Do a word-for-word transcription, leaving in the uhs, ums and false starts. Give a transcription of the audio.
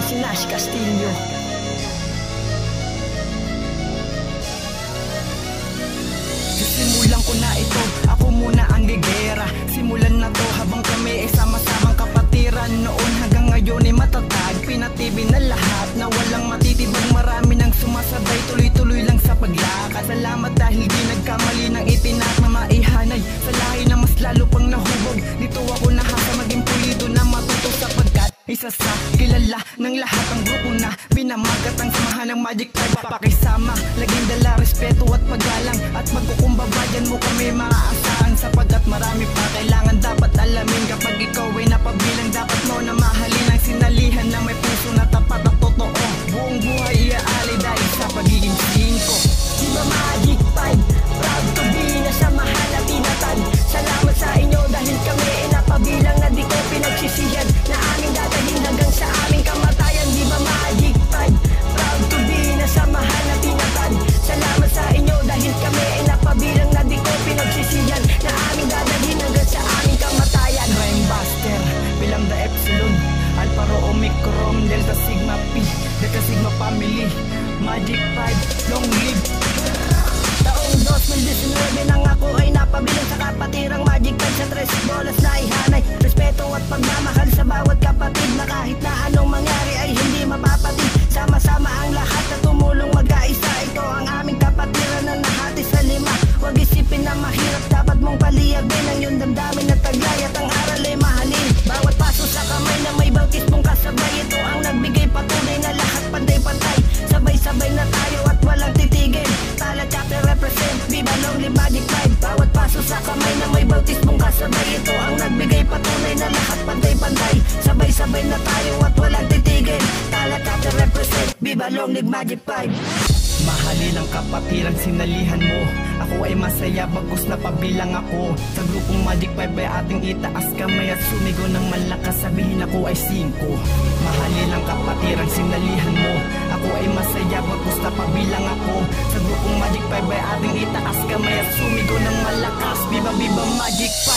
si Nash Castillo. Sisimulan ko na ito, ako muna ang ligera. Simulan na to habang kami ay sama-samang kapatiran. Noon hanggang ngayon ay matatag, pinatibin na lahat na walang matitibang. Marami nang sumasabay, tuloy-tuloy lang sa paglakad. Salamat dahil di nagkamali ng itinak na maihanay. Sa lahi na mas lalo pang nahubog, dito ako nahasa maging pulido na matuto sapagkat isa sa kilala ng lahat ang grupo na binamagat ang samahan ng Magic Five. Pakisama, laging dala, respeto at paggalang. At magkukumbaba dyan mo kami maaasahan, sapagkat marami pa kailangan dapat alamin. Kapag ikaw ay napabilang, dapat mo na mahalin ang sinalihan na may puso na tapat at totoo. Buong buhay iaali dahil sa pagiging singko. Di ba Magic Five? Proud to be nasamahan at tinatag. Salamat sa inyo dahil kami ay napabilang na di ko pinagsisihan na aming dadahin hanggang sa aming kamatayan. Di ba Magic Five? Proud to be nasamahan at tinatag. Salamat sa inyo dahil kami ay napabilang na di ko pinagsisihan na aming dadahin hanggang sa aming kamatayan. Rhyme Buster, bilang the Epsilon, Alpha Rho Omicron, Delta Sigma Pi, Delta Sigma Family, Magic Five, long live. Taong twenty nineteen nang ako ay napabilang sa kapatirang Magic Five sa tres bolas na ihanay. Respeto at pagmamahal sa bawat kapatid na kahit na anong mangyari ay hindi mapapatid. Sama-sama ang lahat na tumulong magkaisa. Ito ang aming kapatiran na nahati sa lima. Huwag isipin na mahirap, dapat mong paliyagin ang iyong damdamin at taglay at ang aral ay mahalin. Bawat paso sa kamay na may bautismong kasabay, ito ang nagbigay patunay na lahat pantay-pantay. Sabay-sabay na tayo at walang titigil. Tala chapter represent, viva long live Magic Five. Bawat paso sa kamay na may bautismong kasabay, ito ang nagbigay patunay na lahat pantay-pantay. Sabay-sabay na tayo at walang titigil. Tala chapter represent, viva long live Magic Five. Mahalin ang kapatirang sinalihan mo. Ako ay masaya bagkus na pabilang ako. Sa grupong Magic Five ay ating itaas kamay at sumigaw ng malakas, sabihin ako ay singko. Mahalin ang kapatirang sinalihan mo. Ako ay masaya bagkus na pabilang ako. Sa grupong Magic Five ay ating itaas kamay at sumigaw ng malakas. Viva Viva Magic Five.